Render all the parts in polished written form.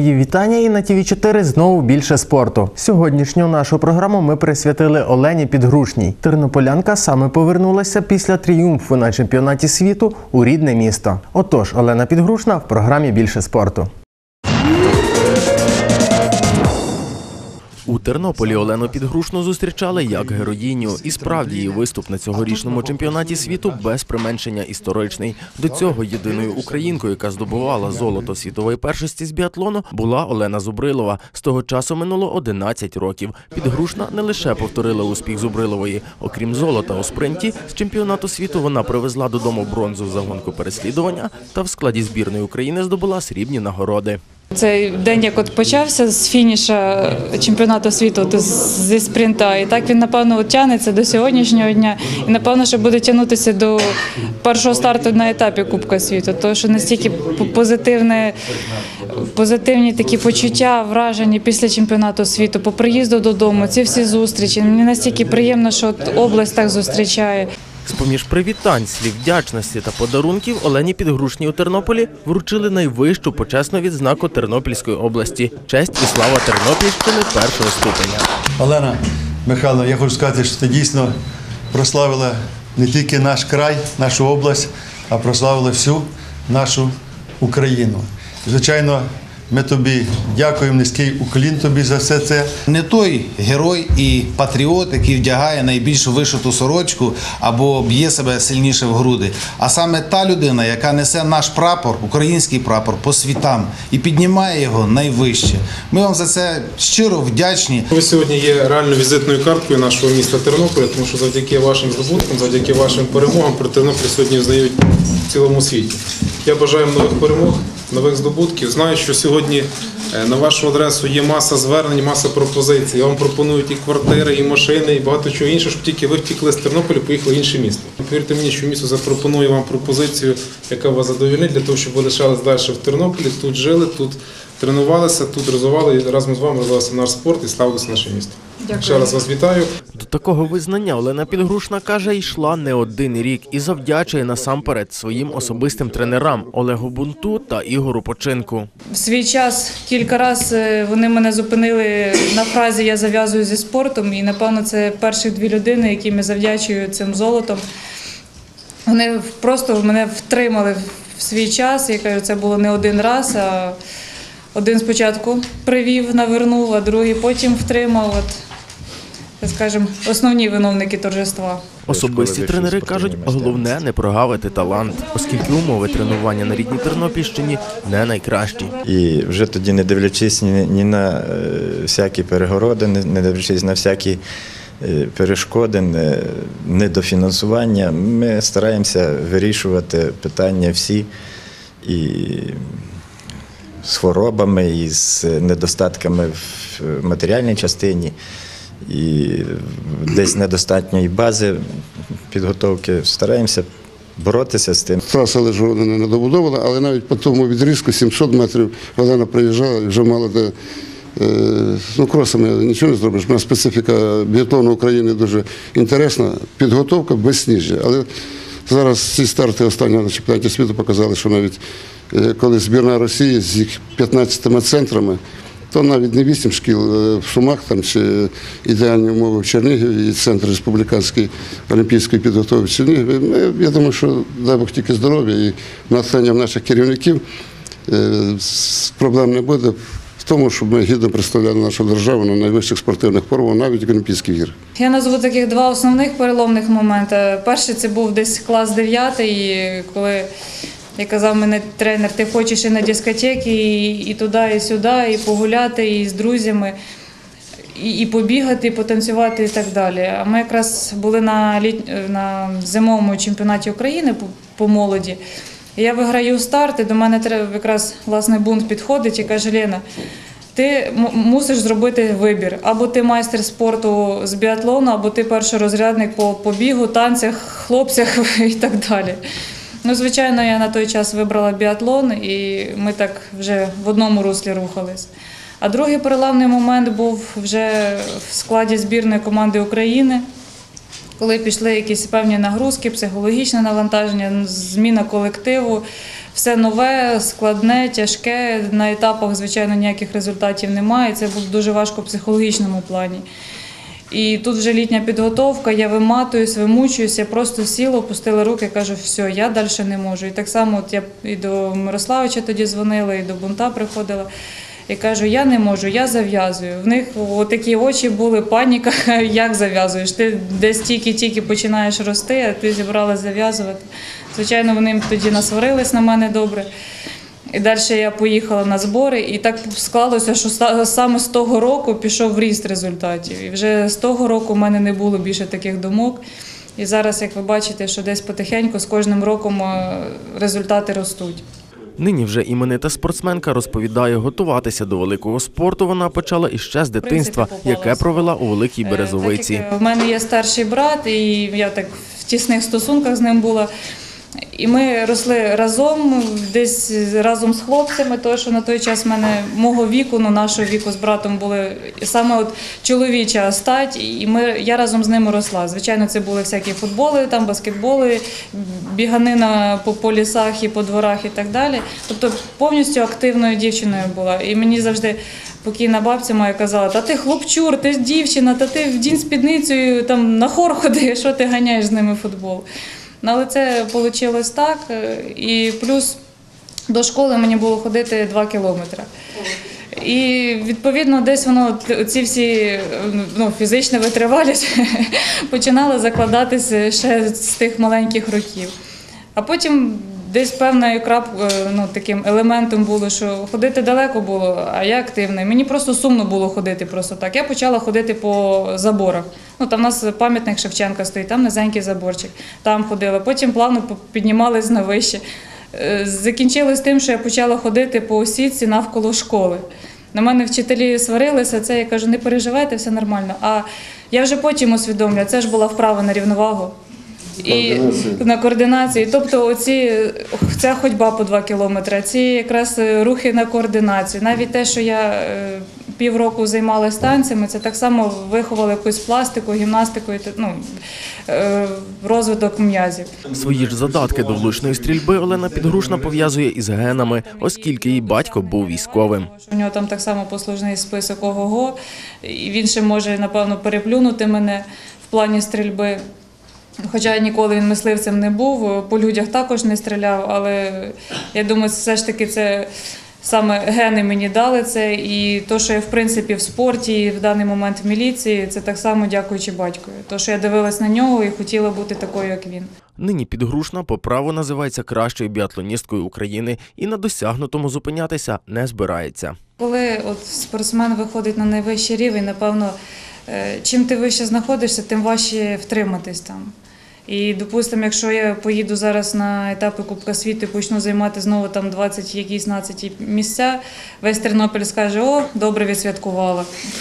Мої вітання, і на ТВ4 знову більше спорту. Сьогоднішню нашу програму ми присвятили Олені Підгрушній. Тернополянка саме повернулася після тріумфу на чемпіонаті світу у рідне місто. Отож, Олена Підгрушна в програмі «Більше спорту». У Тернополі Олену Підгрушну зустрічали як героїню. І справді її виступ на цьогорічному чемпіонаті світу без применшення історичний. До цього єдиною українкою, яка здобувала золото світової першості з біатлону, була Олена Зубрилова. З того часу минуло 11 років. Підгрушна не лише повторила успіх Зубрилової. Окрім золота у спринті, з чемпіонату світу вона привезла додому бронзу за гонку переслідування та в складі збірної України здобула срібні нагороди. Цей день, як от почався з фініша чемпіонату світу зі спринта, і так він, напевно, тягнеться до сьогоднішнього дня. І, напевно, що буде тягнутися до першого старту на етапі Кубка світу. Тому що настільки позитивні такі почуття, враження після чемпіонату світу, по приїзду додому, ці всі зустрічі. Мені настільки приємно, що область так зустрічає. З-поміж привітань, слів вдячності та подарунків Олені Підгрушній у Тернополі вручили найвищу почесну відзнаку Тернопільської області – честь і слава Тернопільщини першого ступеня. Олена Михайловна, я хочу сказати, що ти дійсно прославила не тільки наш край, нашу область, а прославила всю нашу Україну. Звичайно, ми тобі дякуємо, низький уклін тобі за все це. Не той герой і патріот, який вдягає найбільш вишиту сорочку або б'є себе сильніше в груди, а саме та людина, яка несе наш прапор, український прапор, по світам і піднімає його найвище. Ми вам за це щиро вдячні. Ви сьогодні є реально візитною карткою нашого міста Тернополя, тому що завдяки вашим здобуткам, завдяки вашим перемогам про Тернопіль сьогодні знають в цілому світі. Я бажаю нових перемог, нових здобутків. Знаю, що сьогодні на вашу адресу є маса звернень, маса пропозицій. Вам пропонують і квартири, і машини, і багато чого іншого, щоб тільки ви втікли з Тернополя, поїхали в інше місто. Повірте мені, що місто запропонує вам пропозицію, яка вас задовольнить, для того, щоб ви лишались далі в Тернополі, тут жили, тут тренувалися, тут розвивали, і разом з вами розвивався наш спорт і славилося наше місто. Дякую. Ще раз вас вітаю. До такого визнання Олена Підгрушна, каже, йшла не один рік і завдячує насамперед своїм особистим тренерам Олегу Бунту та Ігору Починку. В свій час кілька разів вони мене зупинили на фразі «я зав'язую зі спортом», і, напевно, це перші дві людини, яким я завдячую цим золотом. Вони просто мене втримали в свій час, я кажу, це було не один раз, а один спочатку привів, навернув, а другий потім втримав. Скажімо, основні виновники торжества. Особисті тренери кажуть, головне не прогавити талант, оскільки умови тренування на рідній Тернопільщині не найкращі. І вже тоді, не дивлячись ні на всякі перегороди, не дивлячись на всякі перешкоди, недофінансування, ми стараємося вирішувати питання всі і з хворобами, і з недостатками в матеріальній частині, і десь недостатньої бази підготовки. Стараємося боротися з тим. Траса Лежгорода не добудована, але навіть по тому відрізку 700 метрів Олена приїжджала і вже мала де, кросами нічого не зробиш. У нас специфіка біатлону України дуже інтересна, підготовка безсніжжя. Але зараз ці старти останнього на чемпіонаті світу показали, що навіть коли збірна Росії з їх 15 центрами, то навіть не 8 шкіл в Сумах там, чи ідеальні умови в Чернігові і Центр республіканської олімпійської підготовки в Чернігові. Я думаю, що дай Бог тільки здоров'я і натхнення наших керівників, проблем не буде в тому, щоб ми гідно представляли нашу державу на найвищих спортивних формах, навіть в Олімпійських іграх. Я назву таких два основних переломних моменти. Перший – це був десь клас 9, коли як казав мене тренер, ти хочеш і на дискотеки, і туди, і сюди, і погуляти, і з друзями, і побігати, і потанцювати, і так далі. А ми якраз були на зимовому чемпіонаті України по молоді. Я виграю старт, і до мене якраз власне Бунт підходить і каже: Лена, ти мусиш зробити вибір. Або ти майстер спорту з біатлону, або ти першорозрядник по бігу, танцях, хлопцях і так далі. Звичайно, я на той час вибрала біатлон, і ми так вже в одному руслі рухались. А другий переламний момент був вже в складі збірної команди України. Коли пішли якісь певні нагрузки, психологічне навантаження, зміна колективу, все нове, складне, тяжке, на етапах, звичайно, ніяких результатів немає, це було дуже важко в психологічному плані. І тут вже літня підготовка, я виматуюсь, вимучуюсь, я просто сіла, опустила руки, кажу, все, я далі не можу. І так само от я і до Мирославича тоді дзвонила, і до Бунта приходила. І кажу, я не можу, я зав'язую. В них такі очі були, паніка, як зав'язуєш? Ти десь тільки-тільки починаєш рости, а ти зібралась зав'язувати. Звичайно, вони тоді насварились на мене добре. І далі я поїхала на збори, і так склалося, що саме з того року пішов ріст результатів. І вже з того року в мене не було більше таких думок. І зараз, як ви бачите, що десь потихеньку, з кожним роком результати ростуть. Нині вже іменита спортсменка розповідає, готуватися до великого спорту вона почала іще з дитинства, яке провела у Великій Березовиці. У мене є старший брат, і я так в тісних стосунках з ним була. І ми росли разом, десь разом з хлопцями, тому що на той час мого віку, нашого віку з братом були саме от чоловіча стать, і я разом з ними росла. Звичайно, це були всякі футболи, там баскетболи, біганина по лісах і по дворах і так далі. Тобто повністю активною дівчиною була. І мені завжди покійна бабця моя казала, та ти хлопчур, ти ж дівчина, та ти вдінь спідницею, там на хор ходи, що ти ганяєш з ними футбол. Але це вийшло так, і плюс до школи мені було ходити 2 кілометри. І відповідно десь воно, ці всі фізична витривалість починала закладатися ще з тих маленьких років. А потім десь певною таким елементом було, що ходити далеко було, а я активна. Мені просто сумно було ходити просто так. Я почала ходити по заборах. Там у нас пам'ятник Шевченка стоїть, там низенький заборчик, там ходила. Потім плавно піднімалась на вище. Закінчилось тим, що я почала ходити по сітці навколо школи. На мене вчителі сварилися, я кажу, не переживайте, все нормально. А я вже потім усвідомлюю, це ж була вправа на рівновагу. І на координацію. Тобто ця ходьба по 2 кілометри, ці якраз рухи на координацію. Навіть те, що я півроку займалася танцями, це так само виховало якусь пластику, гімнастику, розвиток м'язів. Свої ж задатки до влучної стрільби Олена Підгрушна пов'язує із генами, оскільки її батько був військовим. У нього там так само послужний список ого-го, і він ще може, напевно, переплюнути мене в плані стрільби. Хоча ніколи він мисливцем не був, по людях також не стріляв, але я думаю, все ж таки це саме гени мені дали це. І те, що я в принципі в спорті і в даний момент в міліції, це так само дякуючи батькові. То, що я дивилась на нього і хотіла бути такою, як він. Нині Підгрушна по праву називається кращою біатлоністкою України і на досягнутому зупинятися не збирається. Коли спортсмен виходить на найвищий рівень, напевно, чим ти вище знаходишся, тим важче втриматись там. І, допустимо, якщо я поїду зараз на етапи Кубка світу і почну займати знову там 20 якісь 12 місця, весь Тернопіль скаже, о, добре відсвяткувала.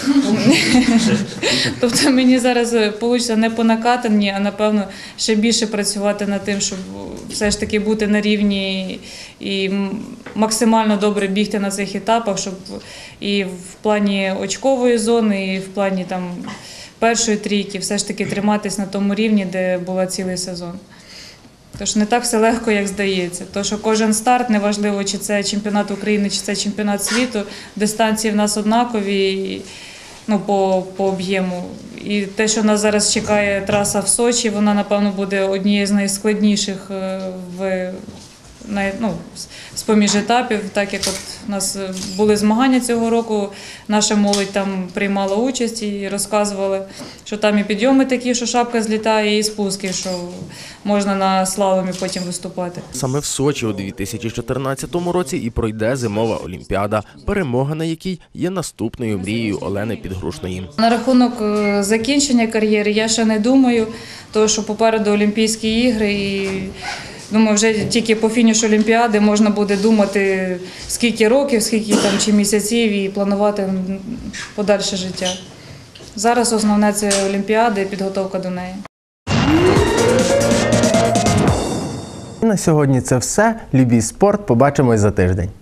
Тобто мені зараз вийде не по накатанні, а напевно ще більше працювати над тим, щоб все ж таки бути на рівні і максимально добре бігти на цих етапах, щоб і в плані очкової зони, і в плані там першої трійки все ж таки триматись на тому рівні, де була цілий сезон. Тож не так все легко, як здається. Тому що кожен старт, неважливо, чи це чемпіонат України, чи це чемпіонат світу, дистанції в нас однакові по об'єму. І те, що нас зараз чекає траса в Сочі, вона, напевно, буде однією з найскладніших з-поміж етапів, так як у нас були змагання цього року, наша молодь там приймала участь і розказували, що там і підйоми такі, що шапка злітає, і спуски, що можна на слаломі потім виступати. Саме в Сочі у 2014 році і пройде зимова олімпіада, перемога на якій є наступною мрією Олени Підгрушної. На рахунок закінчення кар'єри я ще не думаю, тому що попереду Олімпійські ігри і думаю, вже тільки по фінішу Олімпіади можна буде думати, скільки років, скільки там чи місяців і планувати подальше життя. Зараз основне – це Олімпіада і підготовка до неї. На сьогодні це все. Любіть спорт. Побачимось за тиждень.